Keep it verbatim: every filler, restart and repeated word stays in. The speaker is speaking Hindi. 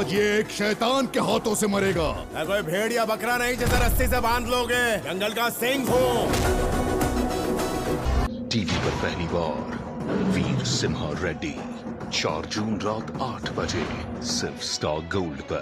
आज ये एक शैतान के हाथों से मरेगा। मैं कोई भेड़ या बकरा नहीं जिसे रस्सी से बांध लोगे। जंगल का सिंह हूँ। टीवी पर पहली बार वीर सिम्हा रेड्डी, चार जून रात आठ बजे सिर्फ स्टार गोल्ड पर।